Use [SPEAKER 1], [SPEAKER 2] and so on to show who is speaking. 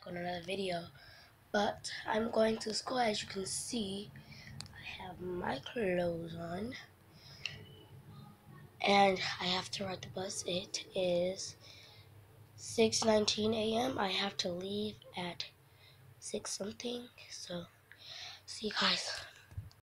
[SPEAKER 1] on another video. But I'm going to school. As you can see, I have my clothes on and I have to ride the bus. It is 6:19 a.m. I have to leave at 6 something. So see you guys.